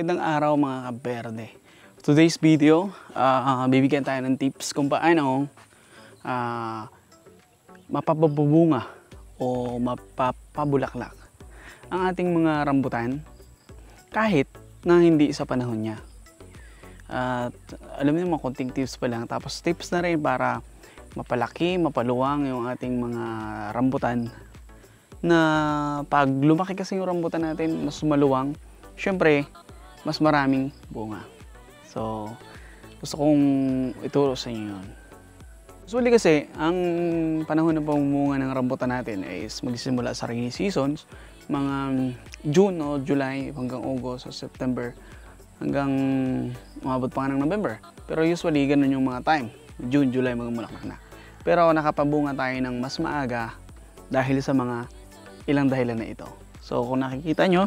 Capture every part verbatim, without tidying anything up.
Magandang araw mga kaberde. Today's video, uh, bibigyan tayo ng tips kung paano uh, mapapabunga o mapapabulaklak ang ating mga rambutan kahit na hindi sa panahon niya. At uh, alam niyo, mga konting tips pa lang. Tapos tips na rin para mapalaki, mapaluwang yung ating mga rambutan na pag lumaki kasi yung rambutan natin, mas maluwang, syempre, mas maraming bunga. So, gusto kong ituro sa inyo yun. Usually kasi, ang panahon ng pamumunga ng rambutan natin is magsisimula sa rainy seasons, mga June o July hanggang August o September, hanggang umabot pa nga ng November. Pero usually, ganun yung mga time. June, July, magmulaklak na. Pero nakapabunga tayo ng mas maaga dahil sa mga ilang dahilan na ito. So, kung nakikita nyo,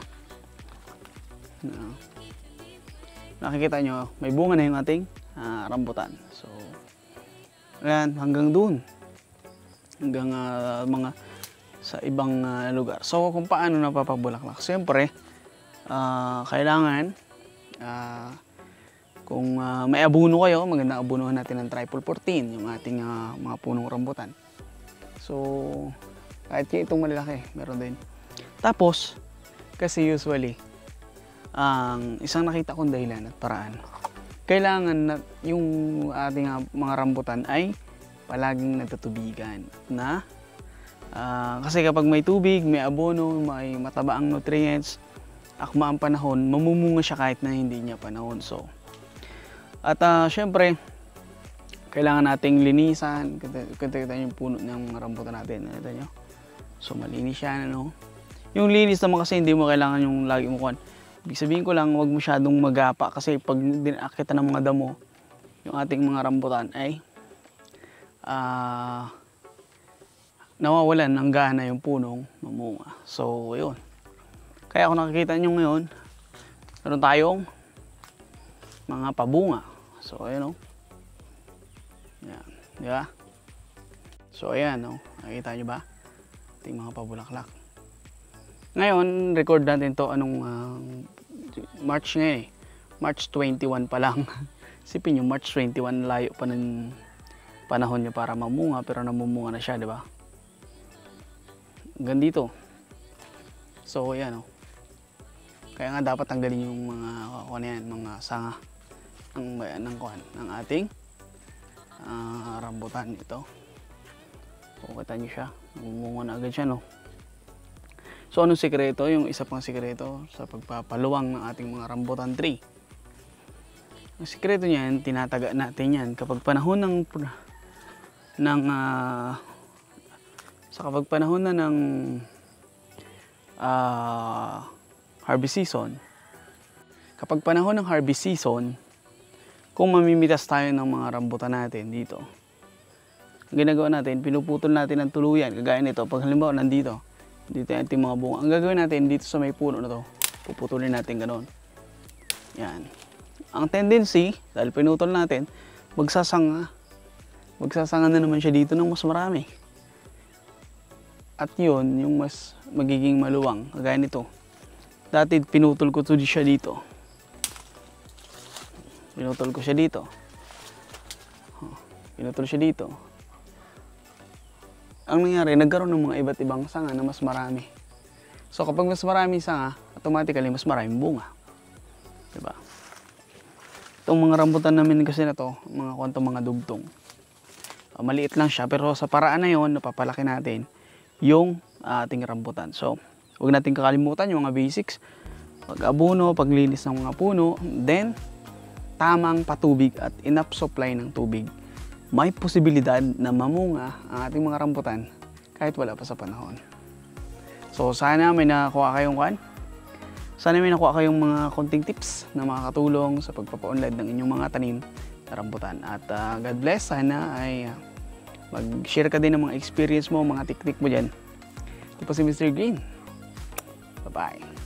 no, nakikita nyo, may bunga na yung ating uh, rambutan. So, ayan, hanggang dun. Hanggang uh, mga sa ibang uh, lugar. So, kung paano napapabulaklak? Siyempre, uh, kailangan, uh, kung uh, may abuno kayo, magandang abunuhan natin ng triple fourteen, yung ating uh, mga punong rambutan. So, kahit itong malalaki, meron din. Tapos, kasi usually, ang um, isang nakita kong dahilan at paraan, kailangan na yung ating uh, mga rambutan ay palaging nagtutubigan. Na, uh, kasi kapag may tubig, may abono, may mataba ang nutrients, akma ang panahon, mamumunga siya kahit na hindi niya panahon. So, at uh, syempre, kailangan nating linisan. Kita-kita yung puno ng rambutan natin. Kita nyo? So, malinis siya, ano? Yung linis naman kasi hindi mo kailangan yung lagi mo kuhan. Ibig sabihin ko lang, huwag masyadong magapa kasi pag dinakita ng mga damo, yung ating mga rambutan ay uh, nawawalan ng gana yung punong mamunga. So, yun. Kaya kung nakikita nyo ngayon, meron tayong mga pabunga. So, ayun, o. Yan. Di ba? So, ayan, o. Nakikita nyo ba? Ating mga pabulaklak. Ngayon, record natin to anong uh, March ngayon eh. March twenty-one pa lang. Isipin nyo, March twenty-one, layo pa ng panahon niya para mamunga, pero namumunga na siya, di ba? Hanggang dito. So, ayan, o. Kaya nga dapat tanggalin yung mga kuwan yan, mga sanga ng, ng kuwan, ng ating uh, rambutan ito. Kung kita nyo siya, namumunga na agad siya, no? So, anong sikreto? Yung isa pang sikreto sa pagpapaluwang ng ating mga rambutan tree. Ang sikreto niyan, tinataga natin yan kapag panahon ng ng uh, sa kapag panahon na ng uh, harvest season. Kapag panahon ng harvest season, kung mamimitas tayo ng mga rambutan natin dito, ang ginagawa natin, pinuputol natin ng tuluyan, kagaya nito. Pag halimbawa nandito, dito yung ating mga bunga. Ang gagawin natin dito sa may puno na to, puputulin natin ganoon. Yan. Ang tendency, dahil pinutol natin, magsasanga. Magsasanga na naman siya dito ng mas marami. At yun, yung mas magiging maluwang, kagaya nito. Dati pinutol ko to siya dito. Pinutol ko siya dito. Pinutol siya dito. Ang nangyari, nagkaroon ng mga iba't ibang sanga na mas marami. So kapag mas marami sanga, automatically mas maraming bunga. Diba? Itong mga rambutan namin kasi na to, mga kwantong mga dugtong. Uh, maliit lang siya, pero sa paraan na yun, napapalaki natin yung uh, ating rambutan. So, huwag natin kakalimutan yung mga basics. Pag-abuno, paglinis ng mga puno, then tamang patubig at enough supply ng tubig. May posibilidad na mamunga ang ating mga rambutan kahit wala pa sa panahon. So sana may nakuha kayong kan. Sana may nakuha kayong mga konting tips na makakatulong sa pagpapaunlad ng inyong mga tanim na rambutan. At uh, God bless, sana ay uh, mag-share ka din ng mga experience mo, mga teknik mo dyan. Ito po si Mister Green. Bye-bye.